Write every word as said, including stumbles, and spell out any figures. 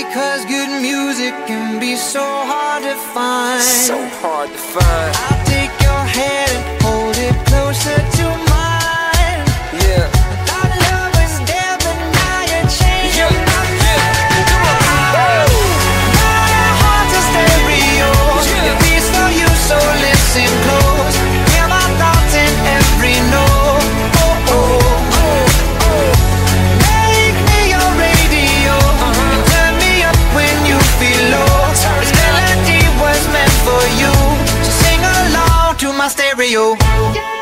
Cause good music can be so hard to find. So hard to find. I'll take your hand and hold it closer to mine. Yeah. Our love was there, but now you're changing Yeah. my mind. My heart's a stereo. Yeah. It beats for you, so listen close. Hear my thoughts in every note. Oh, oh, oh, oh. Make me your radio. And turn me up when you feel low. This melody was meant for you, so sing along to my stereo.